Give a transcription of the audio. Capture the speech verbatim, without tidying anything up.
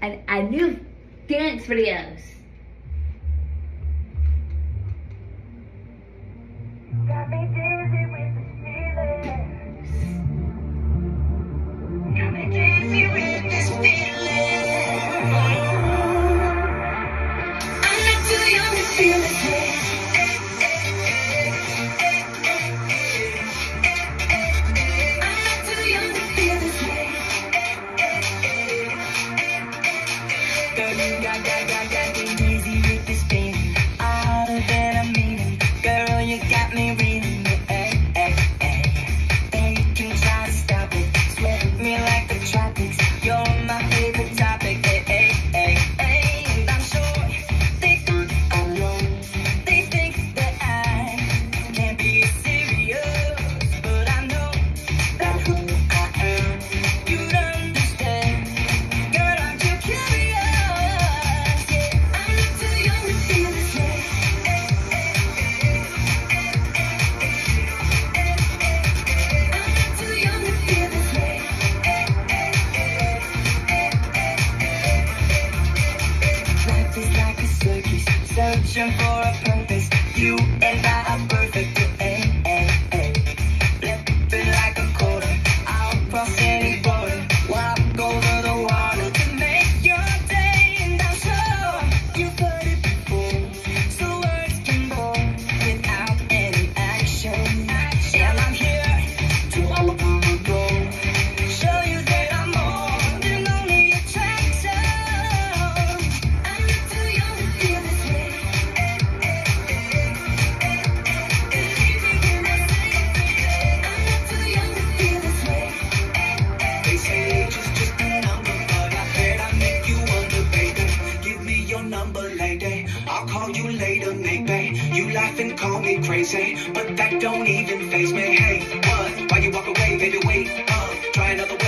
and, and new dance videos. Got me dizzy with this feeling. Got me dizzy with this feeling. I'm not too young to feel this way. I'm not too young to feel this way. Girl, you got, got, got, got me dizzy with this feeling. Harder than a meaning. Girl, you got me reading it. Ay, ay, ay. They can try to stop it. Sweat me like the tropics. You're my favorite topic. Ay, ay, ay, ay. And I'm sure they think I'm wrong. They think that I can't be serious. But I know that who I am, you'd understand. Girl, aren't you curious? Yeah, I'm not too young to feel this way. I'm not too young to feel this way. Life is like a circus, searching for a purpose. You and I are perfect. Ay, ay, ay. Flip it like a quarter. I'll cross any border. Walk over the water to make your day. And I'm sure you've heard it before. So words can bore without any action. And I'm here to open the door. Show you that I'm more than only attraction. I'm not too young to feel this way. I'm not too young to feel this way. They say age is just a number, but I bet I make you wonder, baby. Give me your number, lady. I'll call you later, maybe. You laugh and call me crazy, but that don't even faze me. Hey, what? Why you walk away, baby? Wait, uh, try another